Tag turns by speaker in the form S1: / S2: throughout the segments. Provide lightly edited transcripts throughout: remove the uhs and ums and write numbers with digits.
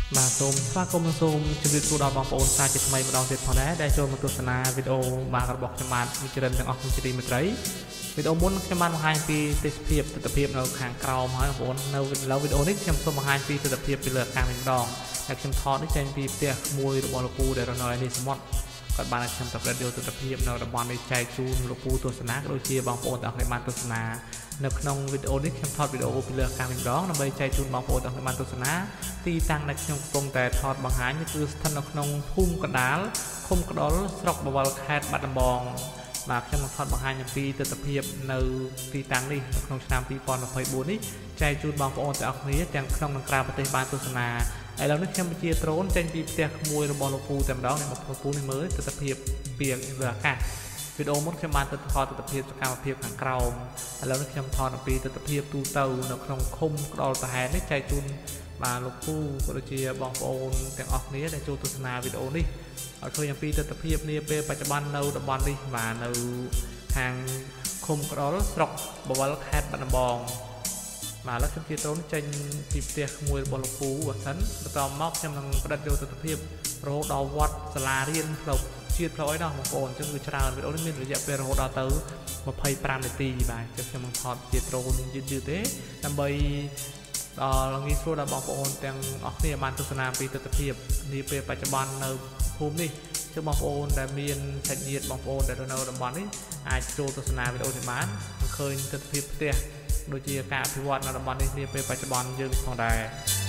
S1: มาសូមស្វាគមន៍សូមជម្រាបសួរដល់បងប្អូនសាជាថ្មីម្ដងទៀតផងដែរដែលចូលមកទស្សនាវីដេអូបាទរបស់ខ្ញុំបាទវិជ្រិនទាំងអស់ជាទីមេត្រីវីដេអូមុនខ្ញុំបានបង្ហាញពីទេសភាពទស្សនវិជ្ជានៅខាងក្រោមហើយបងប្អូននៅលើវីដេអូនេះខ្ញុំសូមបង្ហាញពីទស្សនវិជ្ជាពីលើខាងនេះម្ដងដែលខ្ញុំថតនេះចេញពីផ្ទះមួយរបស់លោកពូដែលរស់នៅនេះសមុទ្រគាត់បានឲ្យខ្ញុំទៅប្រឌិតយកទស្សនវិជ្ជានៅតំបន់នេះចែកជូនលោកពូទស្សនាក៏ដូចជាបងប្អូនទាំងអស់គ្នាបានទស្សនានៅក្នុងវីដេអូនេះខ្ញុំថតវីដេអូពីលើខាងនេះម្ដងដើម្បីចែកជូនបងប្អូនទាំងអស់គ្នាបានទស្សនាទីតាំងដែលខ្ញុំកំពុងតែថតបង្ហាញនេះគឺស្ថិតនៅក្នុងភូមិកណ្ដាលឃុំក្ដុលស្រុកបវរខេត្តបាត់ដំបងបាទខ្ញុំនឹងថតបង្ហាញអំពីទស្សនវិជ្ជានៅទីតាំងនេះនៅក្នុងឆ្នាំ2024នេះចែកជូនបងប្អូនទាំងអស់គ្នាទាំងក្នុងនិងក្រៅប្រទេសបានទស្សនាឥឡូវនេះខ្ញុំបញ្ជាដ្រូនចេញពីផ្ទះក្មួយរបស់លោកពូតែម្ដងនេះមកលោកពូនេះមើលទស្សនវិជ្ជាពីលើអាកាសវីដេអូមុនខ្ញុំបានទៅថតទស្សនវិជ្ជាសកម្មភាពខាងក្រោមឥឡូវនេះខ្ញុំថតអំពីទស្សនវិជ្ជាទូទៅនៅក្នុងឃុំក្ដុលប្រហែលនេះចែកជូនបាទលោកពូក៏ដូចជាបងប្អូនទាំងអស់គ្នាដែលចូលទស្សនាវីដេអូនេះឲ្យឃើញអំពីទស្សនវិជ្ជានាពេលបច្ចុប្បន្ននៅតំបន់នេះបាទនៅខាងឃុំក្ដុលស្រុកបវរខេត្តបាត់ដំបងបាទឥឡូវខ្ញុំជាដ្រូនចេញពីផ្ទះក្មួយរបស់លោកពូបើសិនបន្តមកខ្ញុំនឹងផ្ដិតយកទស្សនវិជ្ជារហូតដល់វត្តសាលារៀនផ្លូវជាតិផ្លូវអីណោះបងប្អូនអញ្ចឹងគឺច្រើនវីដេអូនេះមានរយៈពេលរហូតដល់ទៅ25នាទីបាទអញ្ចឹងខ្ញុំនឹងថតជាដ្រូនយឺតទេដើម្បីដល់ងាយស្រួលដល់បងប្អូនទាំងអស់គ្នាបានទស្សនាពីទស្សនវិជ្ជានាពេលបច្ចុប្បន្ននៅភូមិនេះគឺបងប្អូនដែលមានសាច់ញាតិបងប្អូនដែលនៅតំបន់នេះអាចចូលទស្សនាវីដេអូនេះបានឃើញទស្សនវិជ្ជាផ្ទះដូចជាការអភិវឌ្ឍនៅតំបន់នេះនាពេលបច្ចុប្បន្នយើងផងដែរ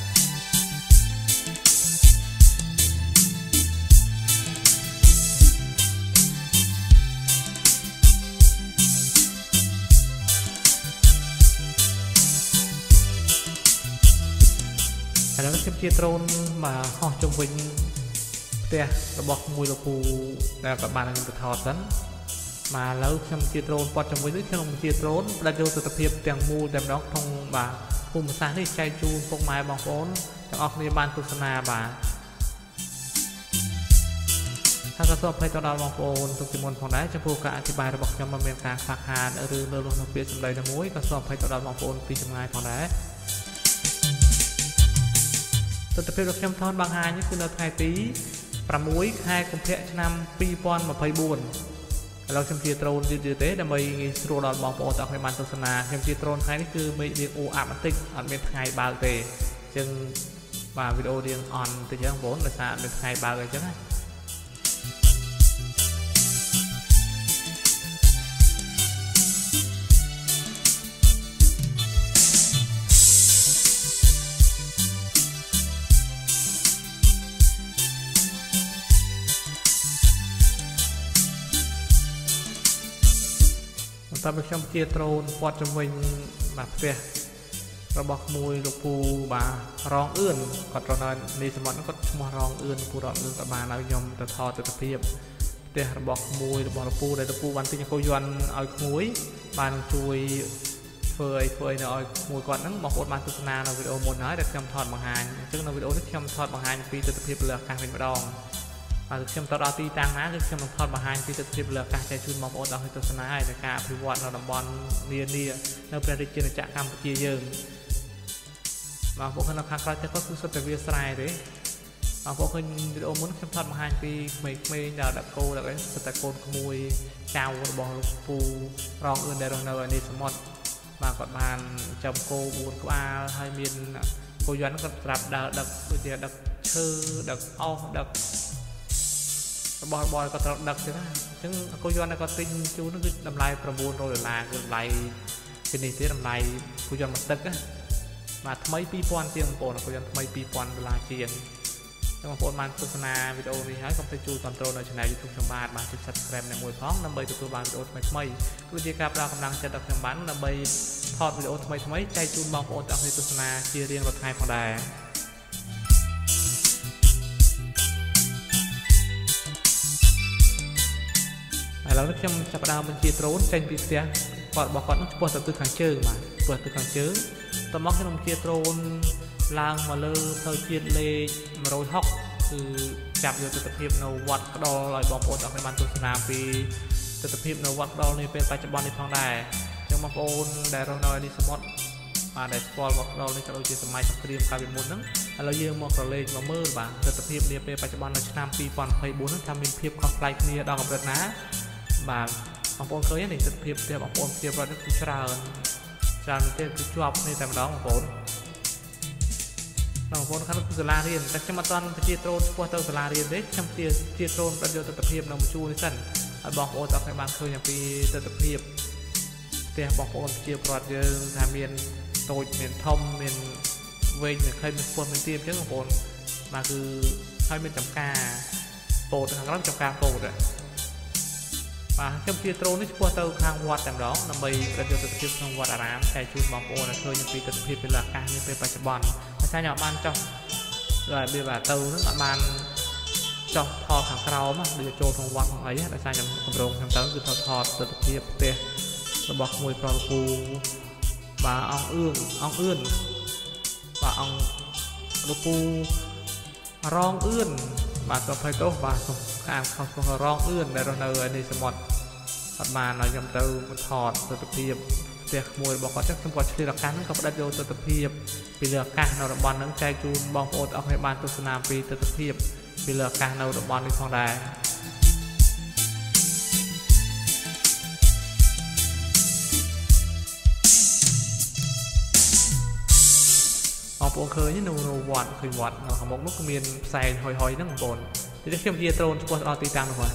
S1: ឥឡូវខ្ញុំជាដ្រូនមកហោះជុំវិញផ្ទះរបស់មួយលោកពូដែលក៏បានខ្ញុំទៅថតសិនមកឥឡូវខ្ញុំជាដ្រូនព័ទ្ធជុំវិញនេះខ្ញុំជាដ្រូនផ្ដាច់យកទស្សនវិជ្ជាទាំងមូលតែម្ដងក្នុងបាទភូមិសាស្ត្រនេះចែកជូនពុកម៉ែបងប្អូនទាំងអស់គ្នាបានទស្សនាបាទហើយក៏សូមអភ័យទៅដល់បងប្អូនទុកជាមុនផងដែរចំពោះការអធិប្បាយរបស់ខ្ញុំមិនមានការខ្វះខាតឬលើសលុបនៅពាក្យសម្ដីណាមួយក៏សូមអភ័យទៅដល់បងប្អូនពីចម្ងាយផងដែរទស្សនវិជ្ជារបស់ខ្ញុំថតបង្ហាញនេះគឺនៅថ្ងៃទី6ខែកុម្ភៈឆ្នាំ2024ឥឡូវខ្ញុំជាដ្រូនយឺតទេដើម្បីងាយស្រួលដល់បងប្អូនទាំងអស់គ្នាបានទស្សនាខ្ញុំជាដ្រូនថ្ងៃនេះគឺមេឃរៀងអូអាប់បន្តិចអត់មានថ្ងៃបើកទេអញ្ចឹងបាទវីដេអូរៀងអន់តិចហ្នឹងបងប្អូនដោយសារអត់មានថ្ងៃបើកអីចឹងណាតើខ្ញុំជាដ្រូនព័ទ្ធជំវិញបាទផ្ទះរបស់ក្មួយលោកពូបាទរងអឿនគាត់រស់នៅនេះសមុទ្រហ្នឹងគាត់ឈ្មោះរងអឿនពូរងអឿនក៏បានឲ្យខ្ញុំទៅថតទស្សនវិជ្ជាផ្ទះរបស់ក្មួយរបស់លោកពូដែលលោកពូបានទិញអង្គុយយ័ន្តឲ្យក្មួយបានជួយធ្វើអីនៅឲ្យក្មួយគាត់ហ្នឹងបងប្អូនបានទស្សនានៅវីដេអូមុនហើយដែលខ្ញុំថតបង្ហាញអញ្ចឹងនៅវីដេអូនេះខ្ញុំថតបង្ហាញពីទស្សនវិជ្ជាលើអាកាសវិញម្ដងហើយខ្ញុំទៅដល់ទីតាំងណាគឺខ្ញុំនឹងថតបង្ហាញពីទស្សនវិជ្ជាលើអាកាសចែកជូនបងប្អូនដល់ឲ្យទស្សនាហើយនៃការអភិវឌ្ឍនៅតំបន់នានានៅព្រះរាជាណាចក្រកម្ពុជាយើងបងប្អូននៅខាងក្រៅទៀតក៏គឺសុទ្ធតែវាស្រែទេបងប្អូនឃើញវីដេអូមុនខ្ញុំថតបង្ហាញពីក្មេងៗដែលដាក់គោដាក់អីសុទ្ធតែកូនក្មួយចៅរបស់លោកពូរងអឿនដែលរស់នៅនេះសមុទ្របាទគាត់បានចំគោ4ក្បាលហើយមានគោយ័ន្តគាត់ប្រាប់ដើរដឹកដូចជាដឹកឈើដឹកអោសដឹករបស់របរក៏ត្រូវដឹកទៀតណាអញ្ចឹងគោយ័ន្តគាត់ទិញជូនគឺតម្លៃ$900គឺតម្លៃពីនេះទេតម្លៃគោយ័ន្តមួយទឹកណាបាទថ្មី2000ជាងបងប្អូនគោយ័ន្តថ្មី$2000ជាងបងប្អូនបានទស្សនាវីដេអូនេះហើយកុំភ្លេចជួយគាំទ្រនៅ Channel YouTube ខ្ញុំបាទចុច Subscribe នៅមួយផងដើម្បីទទួលបានវីដេអូថ្មីៗគឺជាការផ្ដល់កម្លាំងចិត្តដល់ខ្ញុំបានដើម្បីថតវីដេអូថ្មីៗចែកជូនបងប្អូនទាំងអស់គ្នាទស្សនាជារៀងរាល់ថ្ងៃផងដែរឥឡូវនេះខ្ញុំចាប់ផ្ដើមបញ្ជាដ្រូនចេញពីផ្ទះគាត់របស់គាត់នឹងឆ្ពោះទៅទិសខាងជើងបាទឆ្ពោះទៅខាងជើងតមកខ្ញុំបញ្ជាដ្រូនឡើងមកលើផ្លូវជាតិលេខ160គឺចាប់យកទស្សនវិជ្ជានៅវត្តក្ដុលឲ្យបងប្អូនទាំងអស់គ្នាបានទស្សនាពីទស្សនវិជ្ជានៅវត្តក្ដុលនេះពេលបច្ចុប្បន្ននេះផងដែរអញ្ចឹងបងប្អូនដែលរស់នៅនេះសមុទ្របាទដែលស្គាល់មកដល់នេះក៏ដូចជាសម័យសង្គ្រាមកាលពីមុនហ្នឹងឥឡូវយើងមកក្រឡេកមកមើលបាទទស្សនវិជ្ជានាពេលបច្ចុប្បន្ននៅឆ្នាំ2024ហ្នឹងថាមានភាពខុសប្លែកគ្នាដល់កម្រិតណាបាទបងប្អូនឃើញនេះទស្សនវិជ្ជាបងប្អូនជាប្រវត្តិគឺច្រើនទេគឺជាប់គ្នាតែម្ដងបងប្អូនបងប្អូនខាងនោះគឺសាលារៀនតែខ្ញុំអត់ទាន់ជាត្រូនឆ្ពោះទៅសាលារៀនទេខ្ញុំជាត្រូនយកទស្សនវិជ្ជានៅបញ្ជូននេះសិនឲ្យបងប្អូនអត់បានឃើញអំពីទស្សនវិជ្ជាផ្ទះបងប្អូនជាប្រវត្តិយើងថាមានតូចមានធំមានវែងមានខ្លីមានស្ពស់មានទាបអញ្ចឹងបងប្អូនបាទគឺហើយមានចំការពោតខាងក្រោមចំការពោតបាទខ្ញុំជាត្រូននេះឆ្ពោះទៅខាងវត្តតែម្ដងដើម្បីប្រតិបត្តិភាពក្នុងវត្តអារាមតែជូនបងប្អូនឲ្យឃើញអំពីទស្សនវិជ្ជាពេលអាកាសនេះពេលបច្ចុប្បន្នតែខ្ញុំអត់បានចោះវាបាទទៅនឹងអត់បានចោះថតខាងក្រោមដូចចូលក្នុងវត្តហ្នឹងអីដោយសារខ្ញុំកម្រងខ្ញុំទៅគឺថតទស្សនវិជ្ជាផ្ទះរបស់ក្មួយប្រុសលោកពូបាទអង្គអឿនបាទអង្គលោកពូរងអឿនបាទសុភ័យទោសបាទខាងខុសរងអឿនដែលរស់នៅនេះសមុទ្រអត់បានឲ្យខ្ញុំទៅថតទស្សនវិជ្ជាផ្ទះក្មួយរបស់គាត់ចឹងខ្ញុំក៏ឆ្លៀតឱកាសហ្នឹងក៏ផ្ដិតយកទស្សនវិជ្ជាពីលើអាកាសនៅតំបន់ហ្នឹងចែកជូនបងប្អូនអស់គ្នាបានទស្សនាពីទស្សនវិជ្ជាពីលើអាកាសនៅតំបន់នេះផងដែរបងប្អូនឃើញនៅវត្តឃើញវត្តនៅខាងមុខនោះក៏មានផ្សែងហុយហ្នឹងបងប្អូនទីនេះខ្ញុំជាត្រូនឆ្ពោះដល់ទីតាំងនោះបាទ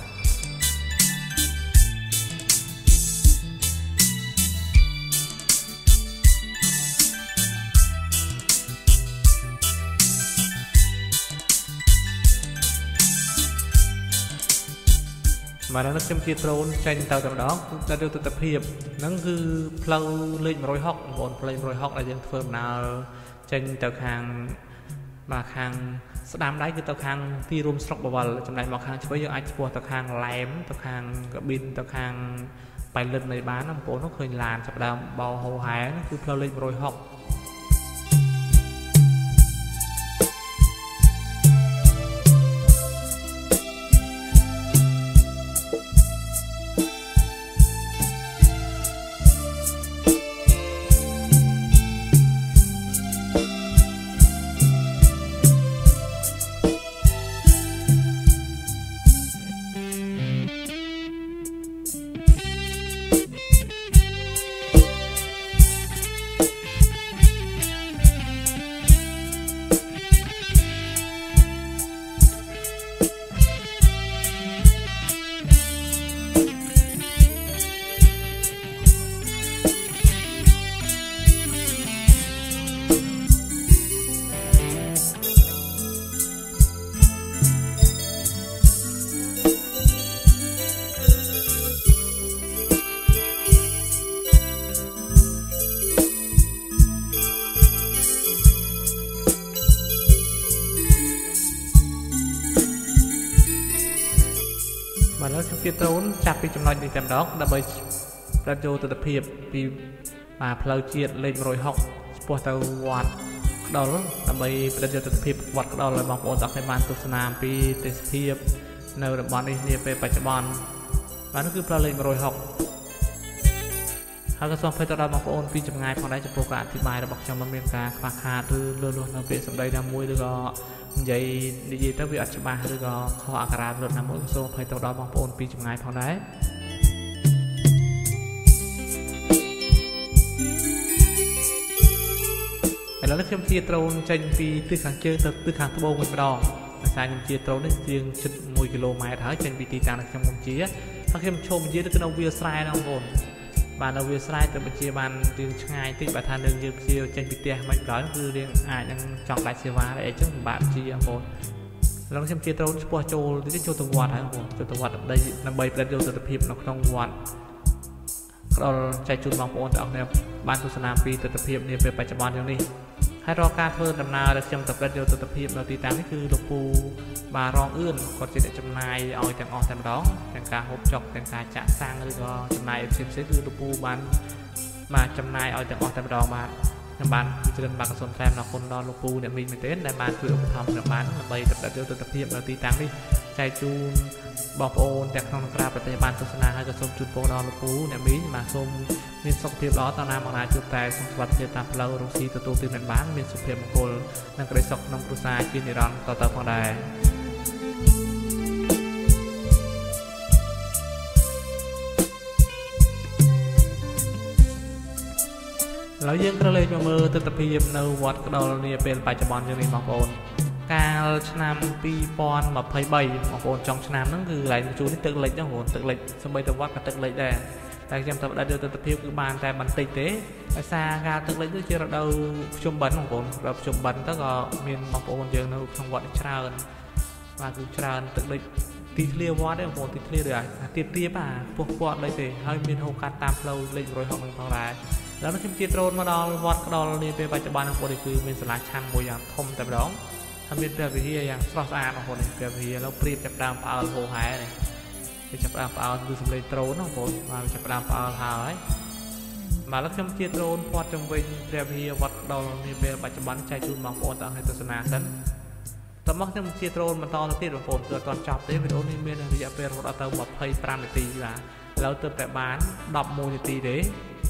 S1: បាទនៅខ្ញុំជាត្រូនចេញទៅតែម្ដងទៅទស្សនវិជ្ជាហ្នឹងគឺផ្លូវលេខ160បងប្អូនផ្លូវ160ដែលយើងធ្វើដំណើរចេញទៅខាងបាទខាងស្ដាំដៃគឺទៅខាងទីរួមស្រុកបវលចំណែកមកខាងឆ្វេងយើងអាចឆ្ពោះទៅខាងឡែមទៅខាងកប៊ីនទៅខាងបៃលិននៃបានបងប្អូននោះឃើញឡានចាប់ដើមបោហោហែគឺផ្លូវលេខ160បាទឥឡូវខ្ញុំជាត្រូនចាប់ពីចំណុចនេះតែម្ដងដើម្បីប្រតិយកទស្សនវិជ្ជាពីបាទផ្លូវជាតិលេខ160ឆ្ពោះទៅវត្តក្ដុលដើម្បីប្រតិយកទស្សនវិជ្ជាវត្តក្ដុលឲ្យបងប្អូនទាំងអស់គ្នាបានទស្សនាពីទេសភាពនៅតំបន់នេះនាពេលបច្ចុប្បន្នបាទនោះគឺផ្លូវលេខ160ហើយក៏សូមអភ័យទោសដល់បងប្អូនពីចម្ងាយផងដែរចំពោះការអធិប្បាយរបស់ខ្ញុំមិនមានការខ្វះខាតឬលឺលួសនៅពាក្យសម្ដីណាមួយឬក៏និយាយទៅវាអត់ច្បាស់ឬក៏ខុសអក្ខរាវិរុទ្ធណាមួយក៏សូមអភ័យទោសដល់បងប្អូនពីចម្ងាយផងដែរឥឡូវនេះខ្ញុំជាត្រូនចេញពីទិសខាងជើងទៅទិសខាងត្បូងវិញម្ដងដោយសារខ្ញុំជាត្រូននេះជាងជិត1គីឡូម៉ែត្រហើយចេញពីទីតាំងដែលខ្ញុំកំជាហើយខ្ញុំឈោមជាទៅក្នុងវាលស្រែណាបងប្អូនបាទនៅវាលស្រែទៅបញ្ជាបានរៀងឆ្ងាយតិចបើថានឹងយើងព្យាចេញពីផ្ទះមិនដល់គឺរៀងអាចនឹងចង់ដាច់សេវាអីចឹងពិបាកជាបងប្អូនឥឡូវខ្ញុំជាត្រូនឆ្ពោះចូលទៅចូលទៅវត្តហើយបងប្អូនចូលទៅវត្តដើម្បីផ្ដិតយកទស្សនវិជ្ជានៅក្នុងវត្តផ្ដល់ចែកជូនបងប្អូនទាំងអស់គ្នាបានទស្សនាពីទស្សនវិជ្ជានាពេលបច្ចុប្បន្នយ៉ាងនេះហើយរាល់ការធ្វើដំណើរដែលខ្ញុំទៅផ្ដិតយកទស្សនវិជ្ជានៅទីតាំងនេះគឺលោកពូបាទរងអឿនគាត់ជាអ្នកចំណាយឲ្យទាំងអស់តែម្ដងទាំងការហូបចុកទាំងការចាក់សាំងឬក៏ចំណាយផ្សេងៗគឺលោកពូបានចំណាយឲ្យទាំងអស់តែម្ដងបាទខ្ញុំបានជឿនបាទសូមថ្លែងអំណរគុណដល់លោកពូអ្នកមីងមែនទែនដែលបានជួយឧបត្ថម្ភខ្ញុំបានដើម្បីទៅផ្ដិតយកទស្សនវិជ្ជានៅទីតាំងនេះใจจูนบอกโอนแต่ក្នុងក្រាបប្រតិបត្តិទស្សនាហើយក៏សូមជូនពរដល់លោកពូអ្នកមីងបាទសូមមានសុខភាពល្អតាមណាមកណាជួបតែសុខសុវត្ថិភាពតាមផ្លូវរកស៊ីទទួលទានបានមានសុខភាពមង្គលនិងក្តីសុខក្នុងគ្រួសារជានិរន្តរ៍តទៅផងដែរแล้วយើងក៏លេខមកមើលទស្សនវិជ្ជានៅវត្តក្ដុលនាពេលបច្ចុប្បន្នយើងនេះបងប្អូនកាលឆ្នាំ2023បងប្អូនចុងឆ្នាំហ្នឹងគឺកន្លែងជួននេះទឹកលិចហ្នឹងបងប្អូនទឹកលិចសម្បីតែវត្តក៏ទឹកលិចដែរតែខ្ញុំទៅដាក់ទស្សនវិជ្ជាគឺបានតែបន្តិចទេដោយសារការទឹកលិចនេះជារដូវភ្ជុំបិណ្ឌបងប្អូនរដូវភ្ជុំបិណ្ឌទៅក៏មានបងប្អូនយើងនៅក្នុងវត្តច្រើនបាទគឺច្រើនទឹកលិចទីធ្លាវត្តទេបងប្អូនទីធ្លាឬទៀបបាទពោះពាត់លេខទេហើយមានហូរកាត់តាមផ្លូវលេខ160នឹងផងដែរแล้วខ្ញុំជិះដ្រូនមកដល់វត្តក្ដុលនេះពេលបច្ចុប្បន្នបងប្អូននេះគឺមានសាលាឆាន់មួយយ៉ាងធំតែម្ដងហើយមានព្រះវិហារយ៉ាងស្រស់ស្អាតបងប្អូននេះព្រះវិហារแล้วព្រៀបចាប់ដើមផ្អើលហូរហែនេះវាចាប់ដើមផ្អើលគឺសំឡេងដ្រូនបងប្អូនបាទចាប់ដើមផ្អើលហើយបាទแล้วខ្ញុំជិះដ្រូនព័ទ្ធជុំវិញព្រះវិហារវត្តក្ដុលនេះពេលបច្ចុប្បន្នចែកជូនបងប្អូនទាំងឲ្យទស្សនាសិនតោះមកខ្ញុំជិះដ្រូនបន្តទៅទៀតបងប្អូនគឺអត់ទាន់ចប់ទេវីដេអូនេះមានរយៈពេលរហូតដល់ទៅ25នាទីបាទแล้วទើបតែបាន11នាទីទេ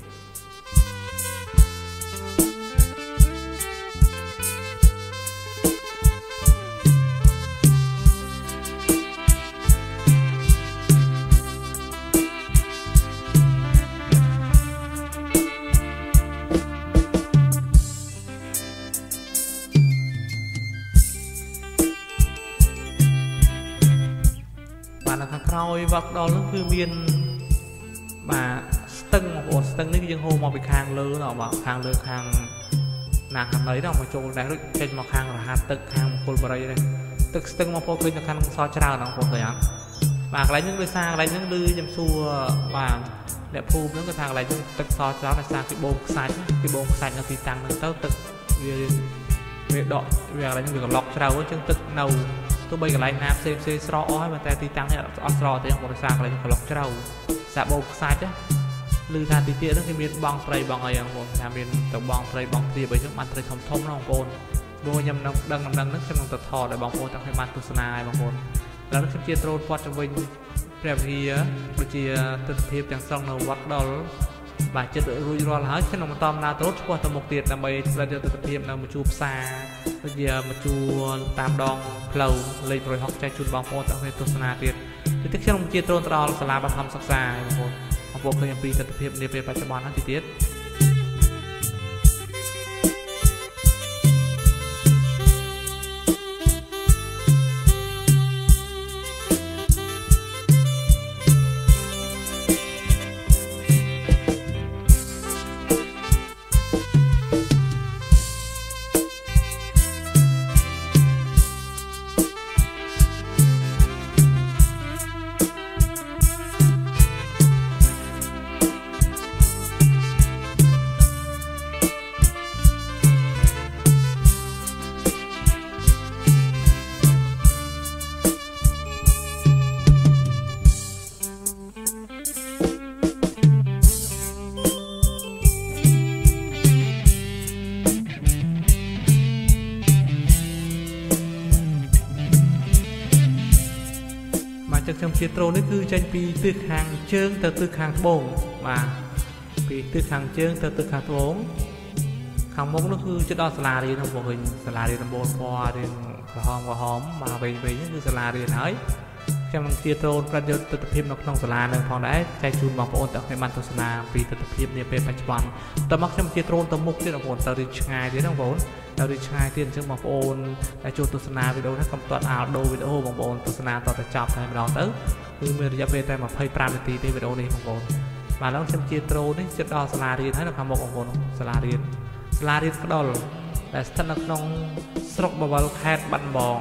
S1: ខាងក្រោយវត្តក្ដុលនោះគឺមានបាទស្ទឹងបងប្អូនស្ទឹងនេះយើងហូរមកពីខាងលើណាបាទខាងលើខាងណាខាងណីដល់មកចូលដែររួចចេញមកខាងរហាត់ទឹកខាងមង្គលបរិយនេះទឹកស្ទឹងបងប្អូនឃើញនៅខាងសច្រើនបងប្អូនឃើញអត់បាទកន្លែងនេះដោយសារកន្លែងនេះគឺខ្ញុំសួរបាទអ្នកភូមិហ្នឹងគាត់ថាកន្លែងនេះទឹកសច្រើនដោយសារគេបូមខ្សាច់នៅទីតាំងហ្នឹងទៅទឹកវាដកវាកន្លែងនេះវាកំឡុកជ្រៅអញ្ចឹងទឹកនៅទោះបីកន្លែងណាផ្សេងស្រកអស់ហើយតែទីតាំងនេះអត់ស្រកទេបងប្អូនដោយសារកន្លែងនេះកំឡុកជ្រៅសាបូមខ្សាច់ឮថាទីទៀតហ្នឹងគេមានបងត្រីបងអីបងប្អូនថាមានទៅបងត្រីបងទ្រាបអីចឹងបានត្រីធំណាបងប្អូនព្រោះខ្ញុំនឹងដឹងហ្នឹងខ្ញុំនឹងទៅថតឲ្យបងប្អូនទាំងគ្នាបានទស្សនាឲ្យបងប្អូនឥឡូវខ្ញុំជាដ្រូនព័ទ្ធជុំវិញព្រះវិហារដូចជាទស្សនវិជ្ជាទាំងស្រុងនៅវត្តក្ដុលបាទចិត្តរួចរាល់ហើយខ្ញុំនឹងបន្តដំណើរទៅឆ្ពោះទៅមុខទៀតដើម្បីផ្លាស់យកទស្សនវិជ្ជានៅមជួផ្សារដូចជាមជួតាមដងផ្លូវលេខ160ចែកជូនបងប្អូនទាំងគ្នាទស្សនាទៀតទីខ្ញុំជាដ្រូនទៅដល់សាលាបឋមសិក្សាបងប្អូនឃើញអំពីទស្សនវិជ្ជានាពេលបច្ចុប្បន្នហ្នឹងទៀតខ្ញុំជាដ្រូននេះគឺចេញពីទិសខាងជើងទៅទិសខាងត្បូងបាទពីទិសខាងជើងទៅទិសខាងត្បូងខាងមុខនោះគឺជិតដល់សាលារៀនបងប្អូនសាលារៀនដំបូលពណ៌រៀនក្រហមបាទវិញនេះគឺសាលារៀនហើយខ្ញុំនឹងជាដ្រូនប្រយុទ្ធទស្សនវិជ្ជានៅក្នុងសាលានឹងផងដែរចែកជូនបងប្អូនទាំងគ្នាបានទស្សនាពីទស្សនវិជ្ជានាពេលបច្ចុប្បន្នតើមកខ្ញុំជាដ្រូនទៅមុខទៀតបងប្អូនទៅរៀនឆ្ងាយទៀតបងប្អូនដល់រីឆ្ងាយទៀតអញ្ចឹងបងប្អូនដែលចូលទស្សនាវីដេអូនេះកុំទាត់អាលដូវីដេអូបងប្អូនទស្សនាតទៅចប់តែម្ដងទៅគឺមានរយៈពេលតែ25នាទីទេវីដេអូនេះបងប្អូនបាទឥឡូវខ្ញុំជាដ្រូននេះជិតដល់សាលារៀនហើយនៅខាងមុខបងប្អូនសាលារៀនក្ដុលដែលស្ថិតនៅក្នុងស្រុកបវលខេត្តបាត់ដំបង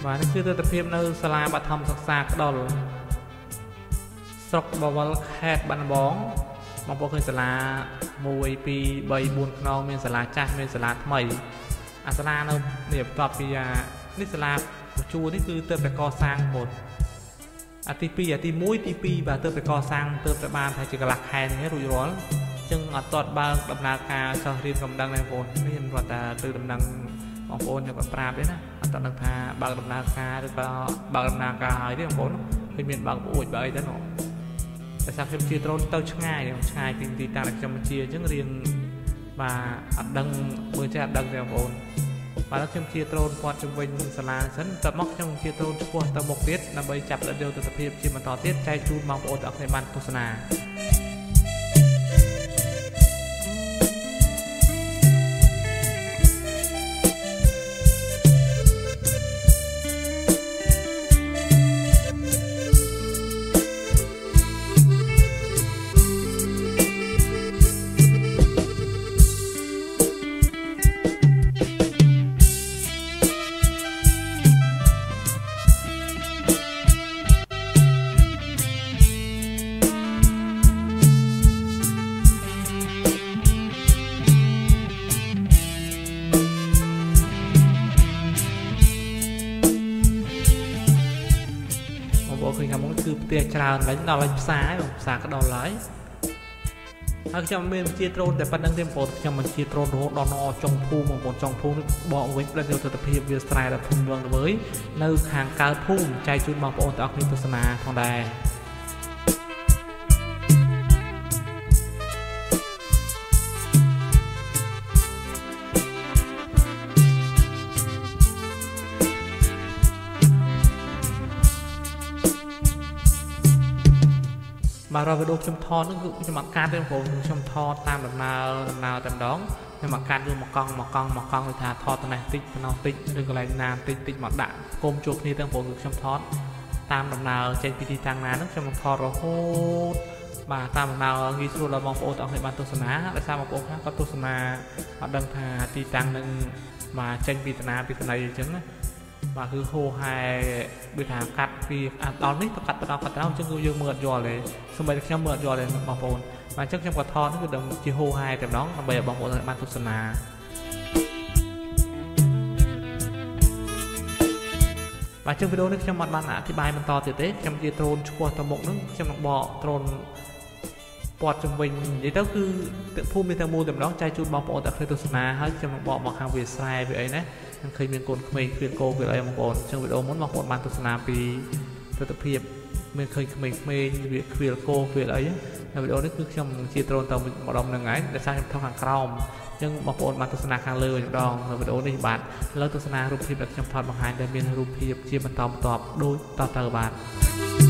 S1: và nóคือទស្សនភាពនៅសាលាបឋមសិក្សាក្ដុលស្រុកបវលខេត្តបាត់ដំបងបងប្អូនឃើញសាលា1 2 3 4ខ្នងមានសាលាចាស់មានសាលាថ្មីអាសាលានៅនេះបន្ទាប់ពីនេះសាលាបញ្ជួរនេះគឺទើបតែកសាងមុនអាទី2អាទី1ទី2បាទទើបតែកសាងទើបតែបានថាជាកន្លះខែនេះរួចរាល់ចឹងអត់ទាត់បើកដំណើរការសិស្សរៀនកំដៅណាបងប្អូននេះខ្ញុំគាត់ថាទៅដំណឹងបងប្អូនខ្ញុំគាត់ប្រាប់ទេណាអត់ដឹងថាបើកដំណើរការឬក៏បើកដំណើរការហើយទេបងប្អូនឃើញមានបើកពួយបើអីទៅនោះតែសាខ្ញុំជាដ្រូនទៅឆ្ងាយពីទីតាំងដែលខ្ញុំជាអញ្ចឹងរៀនបាទអត់ដឹងមើលចេះអត់ដឹងទេបងប្អូនបាទខ្ញុំជាដ្រូនព័ទ្ធជំវិញសាលាសិនតមកខ្ញុំជាដ្រូនឆ្ពោះទៅមុខទៀតដើម្បីចាប់លទ្ធយកទស្សនភាពជាបន្តទៀតចែកជូនបងប្អូនទាំងអស់គ្នាបានទស្សនាឃើញខាងមុខគឺផ្ទះច្រើនឡើងដល់ឡើងផ្សារក្ដុលហើយខ្ញុំមានជាដ្រូនតែប៉ុណ្្នឹងទេបងប្អូនខ្ញុំមិនជាដ្រូនរហូតដល់ចុងភូមិបងប្អូនចុងភូមិបកវិញផ្លេចយកទស្សនភាពវាស្រែដល់ភូមិវងល្វើយនៅខាងកើតភូមិចែកជូនបងប្អូនទាំងអស់គ្នាទស្សនាផងដែរបាទវីដេអូខ្ញុំថតនោះគឺខ្ញុំអត់កាត់ទេបងប្អូនខ្ញុំថតតាមដំណើរតែម្ដងខ្ញុំអត់កាត់គឺមកកង់គឺថាថតតំណែងតិចប៉ុណ្ណោះតិចឬកន្លែងណាតិចមកដាក់គុំជួបគ្នាទាំងបងប្អូនគឺខ្ញុំថតតាមដំណើរចេញពីទីតាំងណានោះខ្ញុំថតរហូតបាទតាមដំណើរងាយស្រួលដល់បងប្អូនទាំងអស់គ្នាបានទស្សនាដោយសារបងប្អូនខ្លះគាត់ទស្សនាអត់ដឹងថាទីតាំងនឹងមកចេញពីតាណាពីតណៃអញ្ចឹងណាបាទគឺហូហែដូចថាកាត់ពីដល់នេះទៅកាត់ទៅដល់អញ្ចឹងគឺយើងមើលអត់យល់ទេសូម្បីតែខ្ញុំមើលអត់យល់ទេបងប្អូនបាទអញ្ចឹងខ្ញុំក៏ថតនេះគឺដឹងជាហូហែតែម្ដងដើម្បីឲ្យបងប្អូនបានទស្សនាបាទអញ្ចឹងវីដេអូនេះខ្ញុំអត់បានអធិប្បាយបន្តទៀតទេខ្ញុំជាដ្រូនឆ្ពោះទៅមុខនឹងខ្ញុំនឹងបកដ្រូនព័ទ្ធជំវិញនិយាយទៅគឺទឹកភូមិមានតែមូលតែម្ដងចែកជូនបងប្អូនតែឃើញទស្សនាហើយខ្ញុំនឹងបកមកខាងវាស្រែវាអីណាខ្ញុំឃើញមានកូនក្មេងគ្រាគោគ្រាអីបងប្អូនអញ្ចឹងវីដេអូមុនបងប្អូនបានទស្សនាពីទស្សនភាពមានឃើញក្មេងវាគ្រាគោគ្រាអីហើយវីដេអូនេះគឺខ្ញុំជាដ្រូនទៅម្ដងនឹងហើយដែលសារខ្ញុំថតខាងក្រោមអញ្ចឹងបងប្អូនបានទស្សនាខាងលើម្ដងនៅវីដេអូនេះបាទលើទស្សនារូបភាពដែលខ្ញុំថតបង្ហាញដែលមានរូបភាពជាបន្តបន្ទាប់ដូចតទៅបាទ